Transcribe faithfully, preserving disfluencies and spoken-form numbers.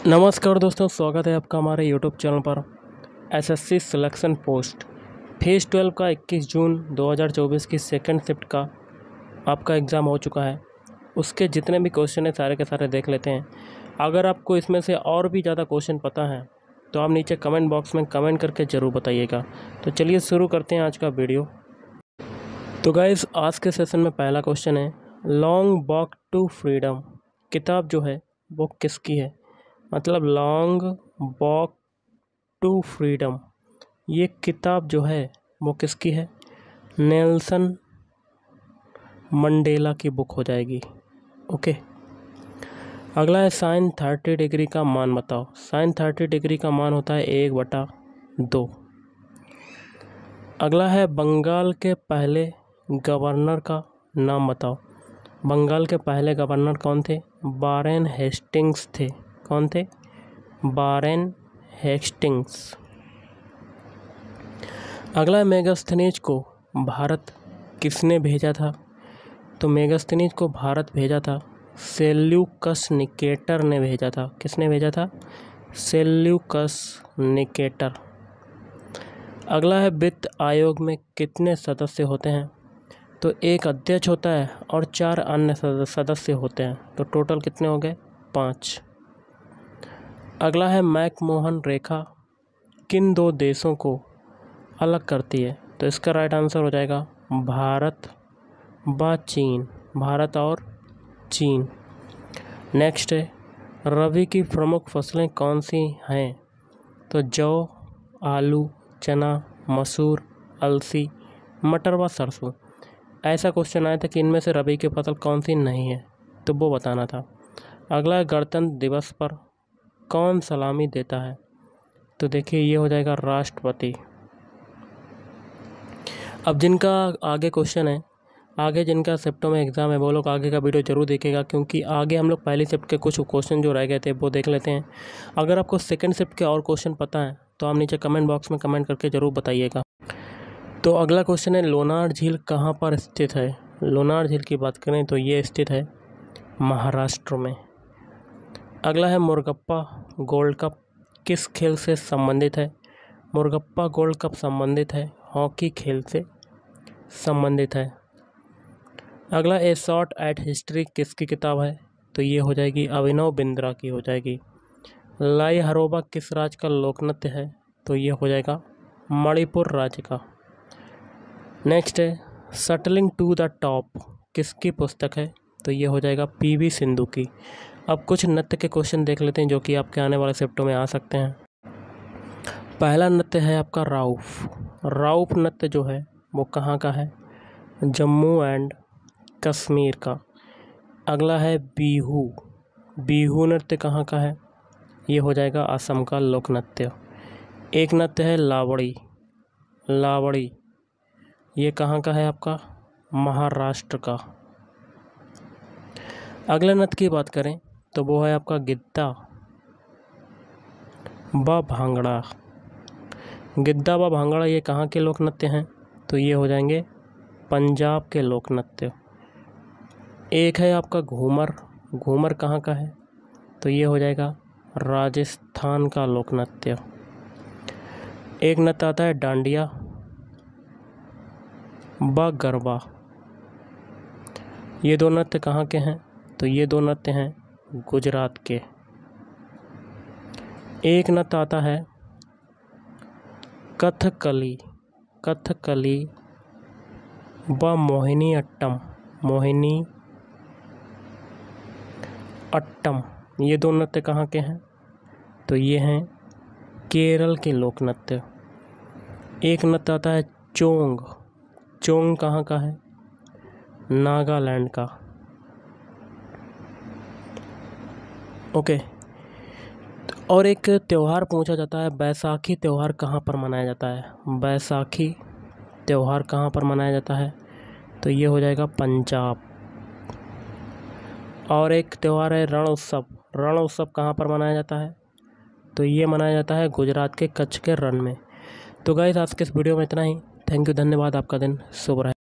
नमस्कार दोस्तों, स्वागत है आपका हमारे यूट्यूब चैनल पर। SSC selection post phase twelve का इक्कीस जून दो हज़ार चौबीस की सेकंड शिफ्ट का आपका एग्ज़ाम हो चुका है। उसके जितने भी क्वेश्चन हैं सारे के सारे देख लेते हैं। अगर आपको इसमें से और भी ज़्यादा क्वेश्चन पता है तो आप नीचे कमेंट बॉक्स में कमेंट करके ज़रूर बताइएगा। तो चलिए शुरू करते हैं आज का वीडियो। तो गाइस, आज के सेशन में पहला क्वेश्चन है, लॉन्ग वॉक टू फ्रीडम किताब जो है वो किसकी है? मतलब लॉन्ग वॉक टू फ्रीडम ये किताब जो है वो किसकी है? नेल्सन मंडेला की बुक हो जाएगी। ओके, अगला है साइन थर्टी डिग्री का मान बताओ। साइन थर्टी डिग्री का मान होता है एक बटा दो। अगला है बंगाल के पहले गवर्नर का नाम बताओ। बंगाल के पहले गवर्नर कौन थे? वारेन हेस्टिंग्स थे। कौन थे? Warren Hastings. अगला है मेगास्थनीज को भारत किसने भेजा था? तो मेगास्थनीज को भारत भेजा था सेल्यूकस निकेटर ने भेजा था। किसने भेजा था? Seleucus Nicator. अगला है वित्त आयोग में कितने सदस्य होते हैं? तो एक अध्यक्ष होता है और चार अन्य सदस्य होते हैं। तो टोटल कितने हो गए? पाँच। अगला है मैकमोहन रेखा किन दो देशों को अलग करती है? तो इसका राइट आंसर हो जाएगा भारत व चीन। भारत और चीन। नेक्स्ट है, रबी की प्रमुख फसलें कौन सी हैं? तो जौ, आलू, चना, मसूर, अलसी, मटर व सरसों। ऐसा क्वेश्चन आया था कि इनमें से रबी की फसल कौन सी नहीं है, तो वो बताना था। अगला है, गणतंत्र दिवस पर कौन सलामी देता है? तो देखिए ये हो जाएगा राष्ट्रपति। अब जिनका आगे क्वेश्चन है, आगे जिनका शिफ्टों में एग्ज़ाम है, वो लोग आगे का वीडियो जरूर देखेगा, क्योंकि आगे हम लोग पहली शिफ्ट के कुछ क्वेश्चन जो रह गए थे वो देख लेते हैं। अगर आपको सेकंड शिफ्ट के और क्वेश्चन पता है तो आप नीचे कमेंट बॉक्स में कमेंट करके ज़रूर बताइएगा। तो अगला क्वेश्चन है, लोनार झील कहाँ पर स्थित है? लोनार झील की बात करें तो ये स्थित है महाराष्ट्र में। अगला है, मुर्गप्पा गोल्ड कप किस खेल से संबंधित है? मुर्गप्पा गोल्ड कप संबंधित है हॉकी खेल से संबंधित है। अगला, ए शॉट एट हिस्ट्री किसकी किताब है? तो ये हो जाएगी अभिनव बिंद्रा की हो जाएगी। लाई हरोबा किस राज्य का लोक नृत्य है? तो ये हो जाएगा मणिपुर राज्य का। नेक्स्ट है, शटलिंग टू द टॉप किसकी पुस्तक है? तो ये हो जाएगा पीवी सिंधु की। अब कुछ नृत्य के क्वेश्चन देख लेते हैं जो कि आपके आने वाले शिफ्टों में आ सकते हैं। पहला नृत्य है आपका राउफ। राउफ नृत्य जो है वो कहाँ का है? जम्मू एंड कश्मीर का। अगला है बिहू। बिहू नृत्य कहाँ का है? ये हो जाएगा असम का लोक नृत्य। एक नृत्य है लावड़ी। लावड़ी ये कहाँ का है आपका? महाराष्ट्र का। अगले नृत्य की बात करें तो वो है आपका गिद्दा व भांगड़ा। गिद्दा व भांगड़ा ये कहाँ के लोक नृत्य हैं? तो ये हो जाएंगे पंजाब के लोक नृत्य। एक है आपका घूमर। घूमर कहाँ का है? तो ये हो जाएगा राजस्थान का लोक नृत्य। एक नृत्य आता है डांडिया व गरबा। ये दो नृत्य कहाँ के हैं? तो ये दो नृत्य हैं गुजरात के। एक नृत्य आता है कथकली। कथकली व मोहिनी अट्टम। मोहिनी अट्टम ये दो नृत्य कहाँ के हैं? तो ये हैं केरल के लोक नृत्य। एक नृत्य आता है चोंग। चोंग कहाँ का है? नागालैंड का। ओके, और एक त्यौहार पूछा जाता है, बैसाखी त्यौहार कहाँ पर मनाया जाता है? बैसाखी त्यौहार कहाँ पर मनाया जाता है? तो ये हो जाएगा पंजाब। और एक त्यौहार है रण उत्सव। रण उत्सव कहाँ पर मनाया जाता है? तो ये मनाया जाता है गुजरात के कच्छ के रण में। तो गाइस, आज के इस वीडियो में इतना ही। थैंक यू, धन्यवाद। आपका दिन शुभ रहे।